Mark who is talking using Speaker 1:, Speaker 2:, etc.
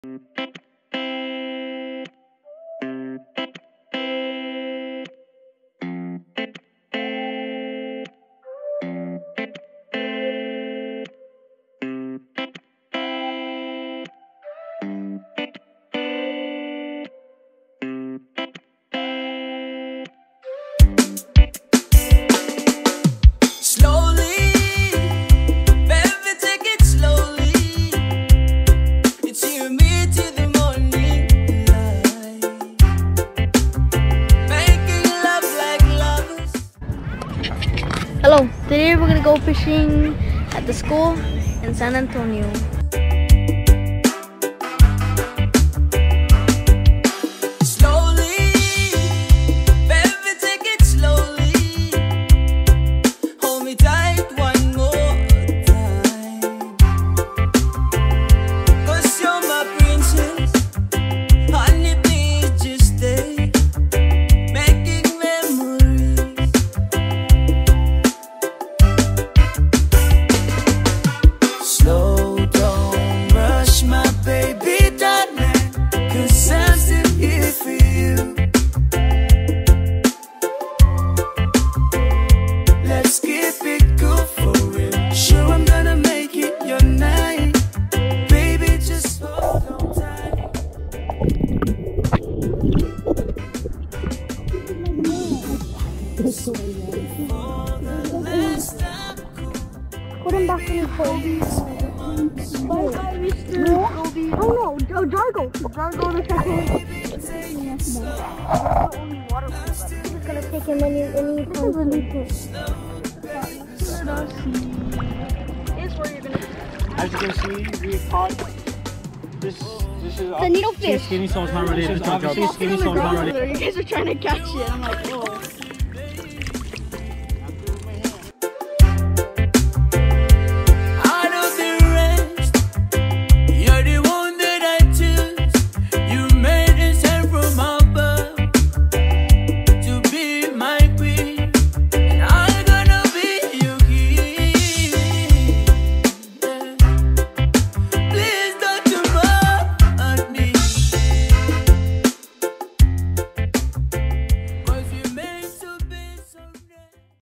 Speaker 1: Hello, today we're gonna go fishing at the school in San Antonio.
Speaker 2: Put him back in the hole. Bye-bye, Mr. Kobe. Oh no, Jargo. Jargo the second. Only water. I'm just gonna take him any Here's where you're gonna.
Speaker 3: As you can see, we caught this is
Speaker 2: the needlefish.
Speaker 3: Skinny Soul's not ready. This is obviously Skinny Soul's not ready.
Speaker 1: You guys are trying to catch it. I'm like, oh.